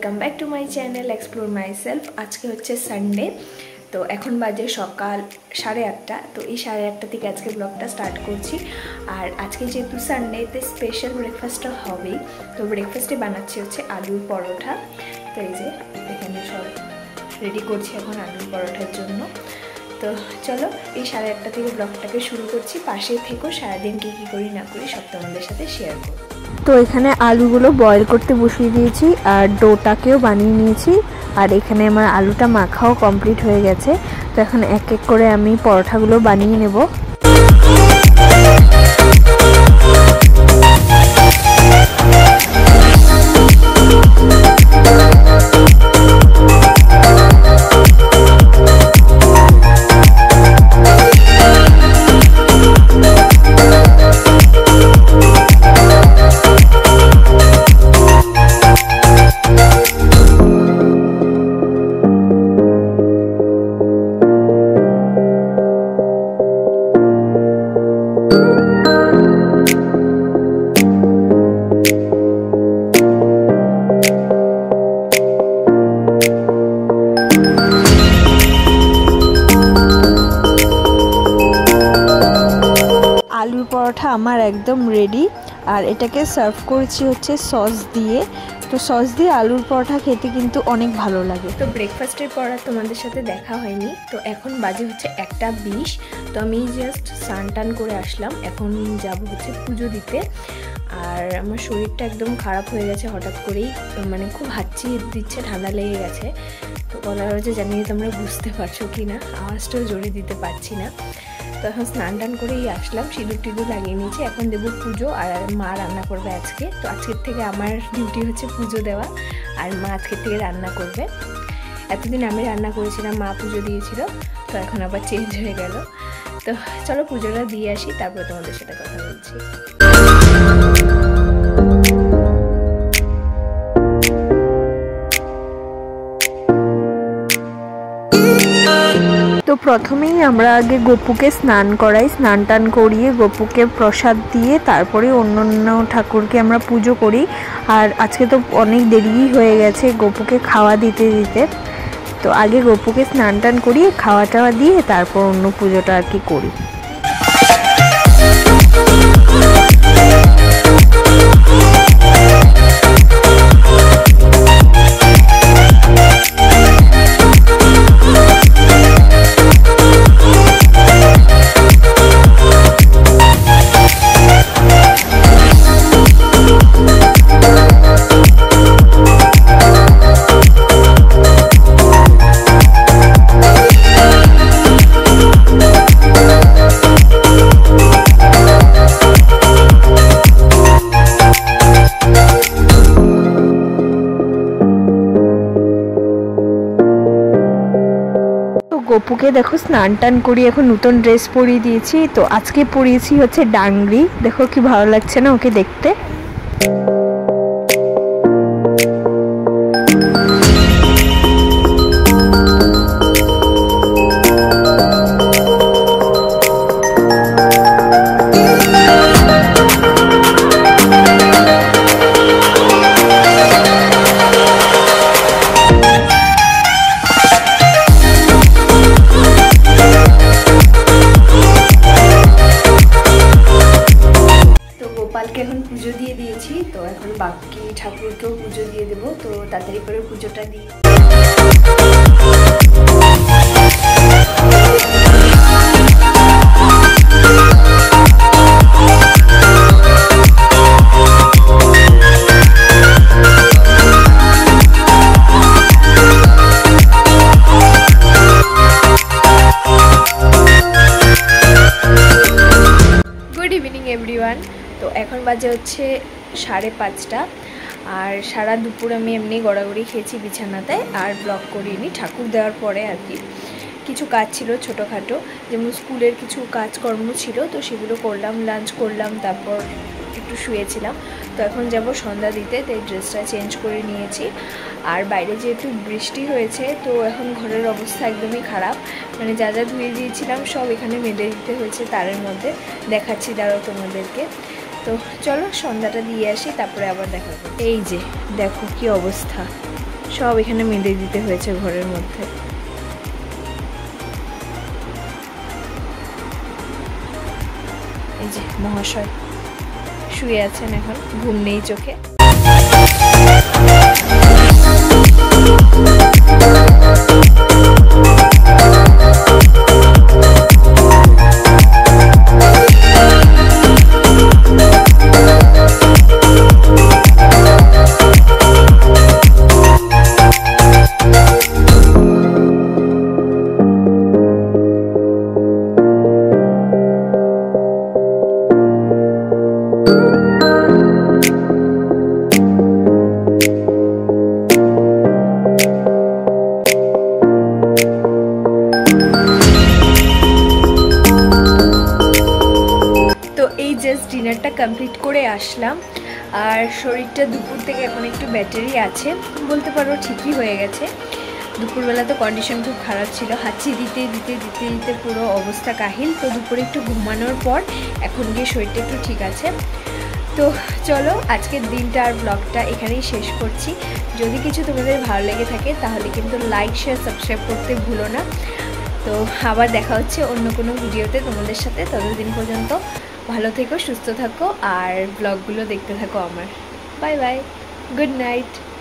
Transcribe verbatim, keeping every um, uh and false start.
Welcome back to my channel explore myself. आज के होच्छे संडे, तो एखन बाजे सकाल साढ़े आठटा। तो ये साढ़े आठटा थेके आज के ब्लगटा स्टार्ट करছি। আর আজকে যেহেতু সানডেতে স্পেশাল ব্রেকফাস্টটা হবেই, তো ব্রেকফাস্টে বানাচ্ছি হচ্ছে আলুর পরোটা। তো এই যে এখানে সব রেডি করছি এখন আলুর পরোটার জন্য। তো চলো এই সাড়ে আটটা থেকে ব্লগটাকে শুরু করছি। পাশে থেকেও সারাদিন কী কী করি না করি সব তোমাদের সাথে শেয়ার করব। তো এখানে আলুগুলো বয়েল করতে বসিয়ে দিয়েছি আর ডোটাকেও বানিয়ে নিয়েছি। আর এখানে আমার আলুটা মাখাও কমপ্লিট হয়ে গেছে। তো এখন এক এক করে আমি পরোটাগুলো বানিয়ে নেব। आलूर परोठा आमार एकदम रेडी और एटाके सार्व करेছি হচ্ছে সস দিয়ে। তো সস দিয়ে আলুর পরোটা খেতে কিন্তু অনেক ভালো লাগে। তো ব্রেকফাস্টের পর তোমাদের সাথে দেখা হয়নি। তো এখন বাজে হচ্ছে একটা বিশ। তো আমি জাস্ট স্নান টান করে আসলাম, এখন যাব হচ্ছে পুজো দিতে। আর আমার শরীরটা একদম খারাপ হয়ে গেছে হঠাৎ করেই, মানে খুব হাঁচি দিচ্ছে, ঠান্ডা লেগে গেছে। তো গলার আওয়াজে জানি তোমরা বুঝতে পারছো কি না, আওয়াজটাও জোরে দিতে পারছি না। তো এখন স্নান টান করেই আসলাম, সিঁদুর টিঁদুর লাগিয়ে নিয়েছি, এখন দেবো পুজো। আর মা রান্না করবে আজকে। তো আজকের থেকে আমার ডিউটি হচ্ছে পুজো দেওয়া, আর মা আজকের থেকে রান্না করবে। এতদিন আমি রান্না করেছিলাম, মা পুজো দিয়েছিল, তো এখন আবার চেঞ্জ হয়ে গেল। তো চলো পুজোটা দিয়ে আসি, তারপরে তোমাদের সাথে কথা বলছি। তো প্রথমেই আমরা আগে গপুকে স্নান করাই, স্নান টান করিয়ে গপুকে প্রসাদ দিয়ে তারপরে অন্য অন্য ঠাকুরকে আমরা পুজো করি। আর আজকে তো অনেক দেরি হয়ে গেছে গপুকে খাওয়া দিতে দিতে। তো আগে গপুকে স্নান টান করিয়ে খাওয়া টাওয়া দিয়ে তারপর অন্য পুজোটা আর কি করি। গপুকে দেখো স্নান টান করি, এখন নতুন ড্রেস পরিয়ে দিয়েছি। তো আজকে পরিয়েছি হচ্ছে ডাংরি, দেখো কি ভালো লাগছে না ওকে দেখতে। এখন পুজো দিয়ে দিয়েছি, তো এখন বাকি ঠাকুরকেও পুজো দিয়ে দেবো। তো তাড়াতাড়ি করে পুজোটা দিই। Good evening everyone. তো এখন বাজে হচ্ছে সাড়ে পাঁচটা। আর সারা দুপুর আমি এমনি গড়াগড়ি খেয়েছি বিছানাতে, আর ব্লগ করিনি। ঠাকুর দেওয়ার পরে আর কি কিছু কাজ ছিল ছোটোখাটো, যেমন স্কুলের কিছু কাজকর্ম ছিল, তো সেগুলো করলাম, লাঞ্চ করলাম, তারপর একটু শুয়েছিলাম। তো এখন যাব সন্ধ্যা দিতে, তাই ড্রেসটা চেঞ্জ করে নিয়েছি। আর বাইরে যেহেতু বৃষ্টি হয়েছে, তো এখন ঘরের অবস্থা একদমই খারাপ, মানে যা যা ধুয়ে দিয়েছিলাম সব এখানে মেলে দিতে হয়েছে তারের মধ্যে। দেখাচ্ছি দাঁড়াও তোমাদেরকে। তো চলো সন্ধ্যাটা দিয়ে আসি, তারপরে আবার দেখা করব। এই যে দেখো কি অবস্থা, সব এখানে মেলে দিতে হয়েছে ঘরের মধ্যে। এই যে মহাশয় শুয়ে আছেন, এখন ঘুম নেই চোখে। জাস্ট ডিনারটা কমপ্লিট করে আসলাম, আর শরীরটা দুপুর থেকে এখন একটু ব্যাটারি আছে বলতে পারো, ঠিকই হয়ে গেছে। দুপুরবেলা তো কন্ডিশন খুব খারাপ ছিল, হাঁচি দিতে দিতে দিতে দিতে পুরো অবস্থা কাহিল। তো দুপুরে একটু ঘুমানোর পর এখন গিয়ে শরীরটা একটু ঠিক আছে। তো চলো আজকের দিনটা আর ব্লগটা এখানেই শেষ করছি। যদি কিছু তোমাদের ভালো লেগে থাকে তাহলে কিন্তু লাইক শেয়ার সাবস্ক্রাইব করতে ভুলো না। তো আবার দেখা হচ্ছে অন্য কোনো ভিডিওতে তোমাদের সাথে। ততদিন পর্যন্ত ভালো থেকো, সুস্থ থাকো, আর ব্লগগুলো দেখতে থাকো আমার। Bye bye, good night.